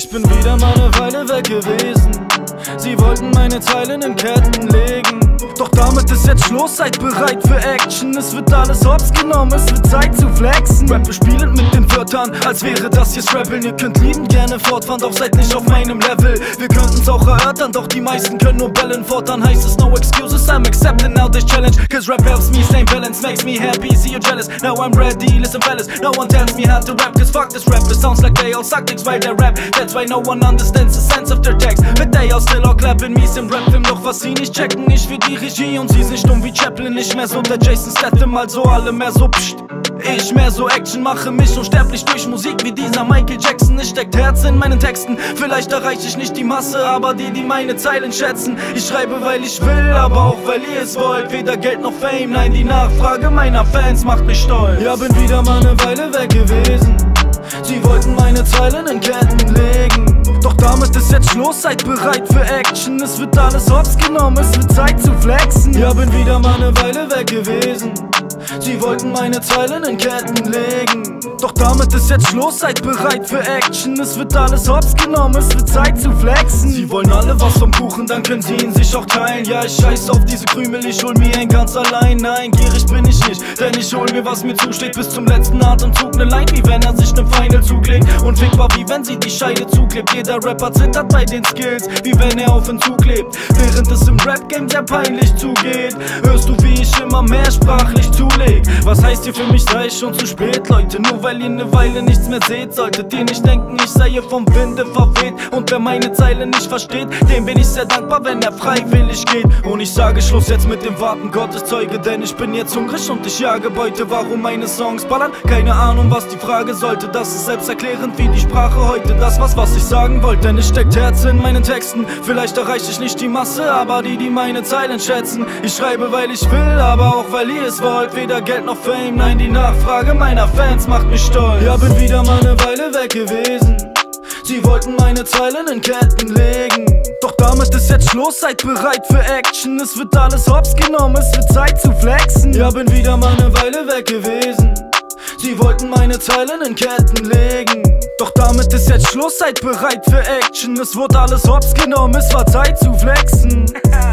Ich bin wieder mal eine Weile weg gewesen. Sie wollten meine Zeilen in Ketten legen. Doch damit ist jetzt Schluss, seid bereit für Action. Es wird alles hops genommen, es wird Zeit zu flexen. Rappe spielend mit den Wörtern, als wäre das hier Scrappeln. Ihr könnt liebend gerne fortfahren, doch seid nicht auf meinem Level. Wir können's auch erörtern, doch die meisten können nur bellen. Fortan heißt es no excuses, I'm accepting now this challenge. Cause rap helps me stay balanced, makes me happy, see you jealous. Now I'm ready, listen fellas, no one tells me how to rap. Cause fuck this rap, it sounds like they all suck dicks while they rap. That's why no one understands the sense of their text. But they all still all clapping, mies im Rap-Film. Doch was sie nicht checken, ich wie die Regie und sie sind dumm wie Chaplin. Nicht mehr so der Jason Statham, also alle mehr so psst. Ich mehr so Action, mache mich unsterblich durch Musik wie dieser Michael Jackson. Es steckt Herz in meinen Texten, vielleicht erreiche ich nicht die Masse, aber die meine Zeilen schätzen. Ich schreibe, weil ich will, aber auch weil ihr es wollt. Weder Geld noch Fame, nein, die Nachfrage meiner Fans macht mich stolz. Ja, bin wieder mal eine Weile weg gewesen. Sie wollten meine Zeilen in Ketten legen. Doch damit ist jetzt Schluss, seid bereit für Action. Es wird alles hops genommen, es wird Zeit zu flexen. Ja, bin wieder mal eine Weile weg gewesen. Sie wollten meine Zeilen in Ketten legen. Doch damit ist jetzt Schluss, seid bereit für Action. Es wird alles hops genommen, es wird Zeit zu flexen. Sie wollen alle was vom Kuchen, dann können sie ihn sich auch teilen. Ja, ich scheiß auf diese Krümel, ich hol mir ein ganz allein. Nein, gierig bin ich nicht, denn ich hol mir was mir zusteht. Bis zum letzten Atemzug ne Line, wie wenn er sich nem Final zuklegt. Und fickbar wie wenn sie die Scheide zuklebt. Jeder Rapper zittert bei den Skills, wie wenn er auf Entzug lebt. Während es im Rap-Game sehr peinlich zugeht, hörst du wie ich immer mehr sprachlich zuleg. Was heißt hier für mich, sei ich schon zu spät, Leute? Nur weil ihr ne Weile nichts mehr seht, solltet ihr nicht denken, ich sei hier vom Winde verweht. Und wer meine Zeile nicht versteht, dem bin ich sehr dankbar, wenn er freiwillig geht. Und ich sage Schluss jetzt mit dem Warten, Gottes Zeuge, denn ich bin jetzt hungrig und ich jage Beute. Warum meine Songs ballern? Keine Ahnung, was die Frage sollte. Das ist selbsterklärend wie die Sprache heute. Das was ich sagen wollte, denn es steckt Herz in meinen Texten. Vielleicht erreiche ich nicht die Masse, aber die meine Zeilen schätzen. Ich schreibe, weil ich will, aber auch weil ihr es wollt. Weder Geld noch Fame, nein, die Nachfrage meiner Fans macht mich stolz. Ja, bin wieder mal eine Weile weg gewesen. Sie wollten meine Zeilen in Ketten legen. Doch damit ist jetzt Schluss, seid bereit für Action. Es wird alles hops genommen, es wird Zeit zu flexen. Ja, bin wieder mal eine Weile weg gewesen. Sie wollten meine Zeilen in Ketten legen. Doch damit ist jetzt Schluss, seid bereit für Action. Es wurde alles hops genommen, es war Zeit zu flexen.